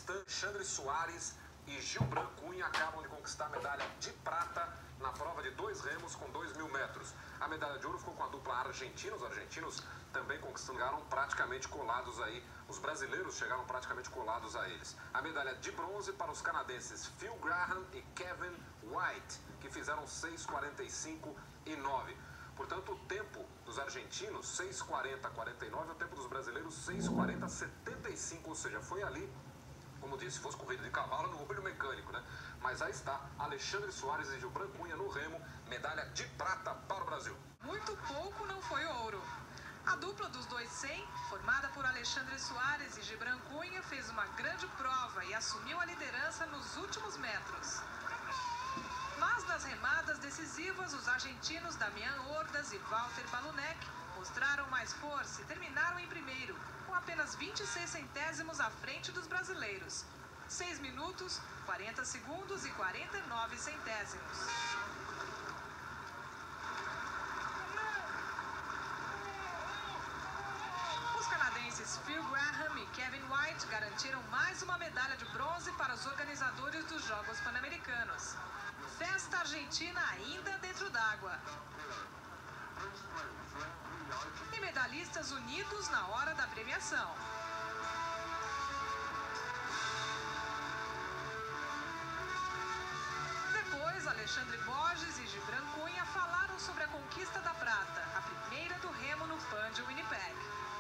Paquistão, Alexandre Soares e Gilbran Cunha acabam de conquistar a medalha de prata na prova de 2 remos com 2.000 metros. A medalha de ouro ficou com a dupla argentina. Os argentinos também chegaram praticamente colados aí. Os brasileiros chegaram praticamente colados a eles. A medalha de bronze para os canadenses Phil Graham e Kevin White, que fizeram 6:45 e 9. Portanto, o tempo dos argentinos, 6:40:49, o tempo dos brasileiros, 6:40:75, ou seja, foi ali, como disse, se fosse corrida de cavalo, no olho mecânico, né? Mas aí está, Alexandre Soares e Gilbran Cunha no remo, medalha de prata para o Brasil. Muito pouco não foi ouro. A dupla dos 200, formada por Alexandre Soares e Gilbran Cunha, fez uma grande prova e assumiu a liderança nos últimos metros. Mas nas remadas decisivas, os argentinos Damián Ordaz e Walter Balunek mostraram mais força e terminaram em primeiro, com apenas 26 centésimos à frente dos brasileiros. 6 minutos, 40 segundos e 49 centésimos. Os canadenses Phil Graham e Kevin White garantiram mais uma medalha de bronze para os organizadores dos Jogos Pan-Americanos. Festa argentina ainda dentro d'água. E medalhistas unidos na hora da premiação. Depois, Alexandre Borges e Gilbran Cunha falaram sobre a conquista da prata, a primeira do remo no Pan de Winnipeg.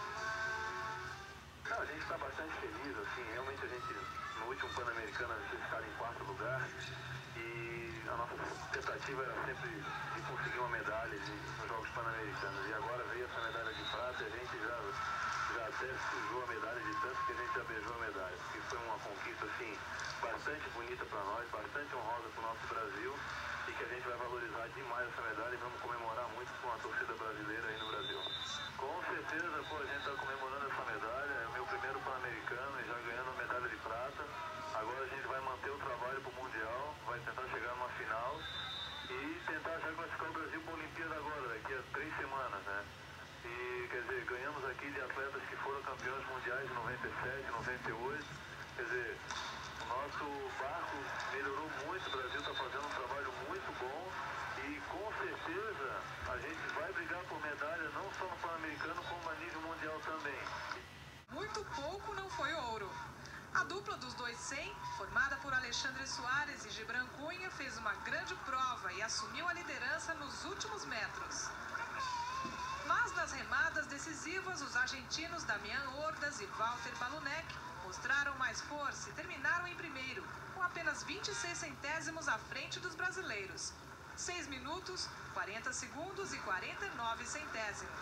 A gente está bastante feliz, assim, realmente a gente, no último Pan-Americano, a gente ficou em 4º lugar e a nossa tentativa era sempre de conseguir uma medalha nos Jogos Pan-Americanos. E agora veio essa medalha de prata e a gente já até sujou a medalha de tanto que a gente já beijou a medalha. Porque foi uma conquista, assim, bastante bonita para nós, bastante honrosa para o nosso Brasil e que a gente vai valorizar demais essa medalha e vamos comemorar muito com a torcida brasileira aí no Brasil. Com certeza, pô, a gente está comemorando essa medalha, é o meu primeiro Pan-Americano e já ganhando a medalha de prata. Agora a gente vai manter o trabalho para o Mundial, vai tentar chegar numa final e tentar já classificar o Brasil para a Olimpíada agora, daqui a 3 semanas, né? E, quer dizer, ganhamos aqui de atletas que foram campeões mundiais em 97, 98, quer dizer, o nosso barco melhorou muito, o Brasil está fazendo um trabalho muito bom e com certeza a gente vai brigar por medalha não só no Pan-Americano como a nível mundial também. Muito pouco não foi ouro. A dupla dos 200, formada por Alexandre Soares e Gilbran Cunha, fez uma grande prova e assumiu a liderança nos últimos metros. Mas nas remadas decisivas, os argentinos Damián Ordaz e Walter Balunek mostraram mais força e terminaram em primeiro, com apenas 26 centésimos à frente dos brasileiros. 6 minutos, 40 segundos e 49 centésimos.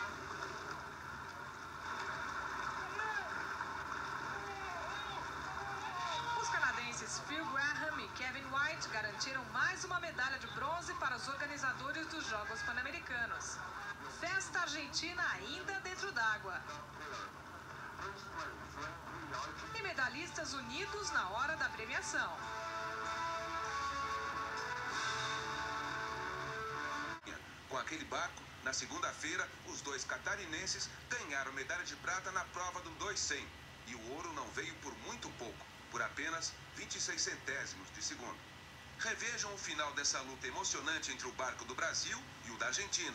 Os canadenses Phil Graham e Kevin White garantiram mais uma medalha de bronze para os organizadores dos Jogos Pan-Americanos. Festa argentina ainda dentro d'água. E medalhistas unidos na hora da premiação. Com aquele barco, na segunda-feira, os 2 catarinenses ganharam medalha de prata na prova do 200. E o ouro não veio por muito pouco, por apenas 26 centésimos de segundo. Revejam o final dessa luta emocionante entre o barco do Brasil e o da Argentina.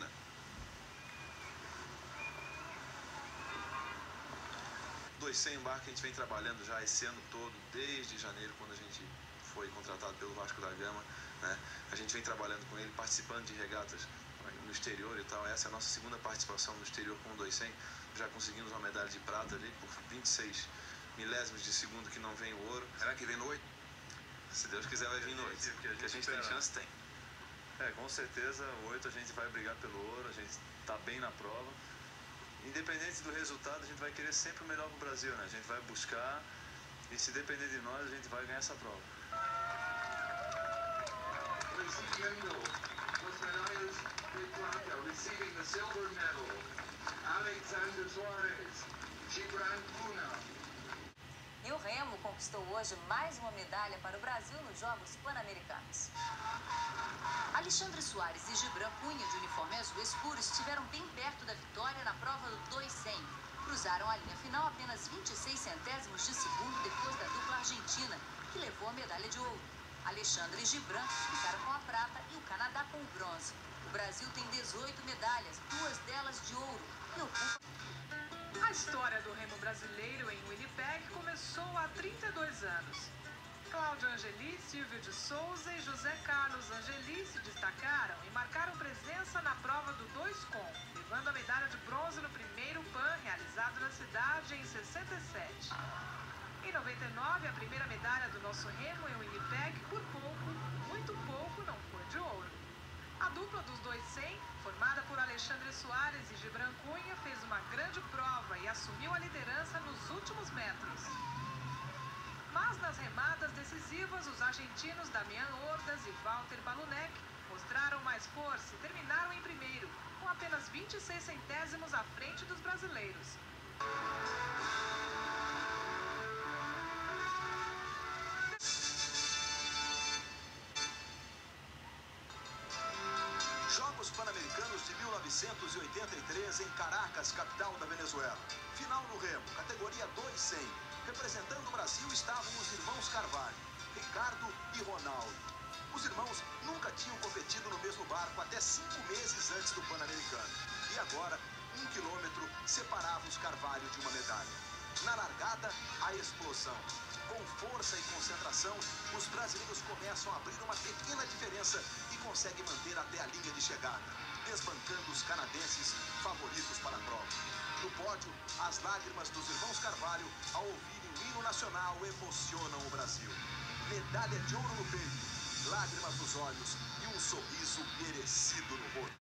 Sem barco a gente vem trabalhando já esse ano todo, desde janeiro, quando a gente foi contratado pelo Vasco da Gama, né? A gente vem trabalhando com ele, participando de regatas no exterior e tal. Essa é a nossa segunda participação no exterior com o 200. Já conseguimos uma medalha de prata ali por 26 milésimos de segundo que não vem o ouro. Será que vem no 8? Se Deus quiser vai vir no 8. Que a gente tem chance, tem. Com certeza o 8 a gente vai brigar pelo ouro, a gente está bem na prova. Independente do resultado, a gente vai querer sempre o melhor para o Brasil, né? A gente vai buscar e se depender de nós, a gente vai ganhar essa prova. Recibiendo las medallas de plata, receiving the silver medal, Alexandre Soares, Gilbran Cunha. E o remo conquistou hoje mais uma medalha para o Brasil nos Jogos Pan-Americanos. Alexandre Soares e Gilbran Cunha, de uniforme azul escuro, estiveram bem perto da vitória na prova do 200. Cruzaram a linha final apenas 26 centésimos de segundo depois da dupla a medalha de ouro. Alexandre e Gibran ficaram com a prata e o Canadá com o bronze. O Brasil tem 18 medalhas, 2 delas de ouro, e ocupa... A história do remo brasileiro em Winnipeg começou há 32 anos. Cláudio Angeli, Silvio de Souza e José Carlos Angeli se destacaram e marcaram presença na prova do 2 com, levando a medalha de bronze no primeiro PAN realizado na cidade em 67. Em 99, a primeira medalha do nosso remo em Winnipeg, por pouco, muito pouco, não foi de ouro. A dupla dos 200, formada por Alexandre Soares e Gibran Cunha, fez uma grande prova e assumiu a liderança nos últimos metros. Mas nas remadas decisivas, os argentinos Damián Ordaz e Walter Balunek mostraram mais força e terminaram em primeiro, com apenas 26 centésimos à frente dos brasileiros. Jogos Pan-Americanos de 1983 em Caracas, capital da Venezuela. Final no remo, categoria 200. Representando o Brasil estavam os irmãos Carvalho, Ricardo e Ronaldo. Os irmãos nunca tinham competido no mesmo barco até 5 meses antes do Pan-Americano. E agora, 1 quilômetro separava os Carvalho de uma medalha. Na largada, a explosão. Com força e concentração, os brasileiros começam a abrir uma pequena diferença e conseguem manter até a linha de chegada, desbancando os canadenses favoritos para a prova. No pódio, as lágrimas dos irmãos Carvalho, ao ouvirem o hino nacional, emocionam o Brasil. Medalha de ouro no peito, lágrimas nos olhos e um sorriso merecido no rosto.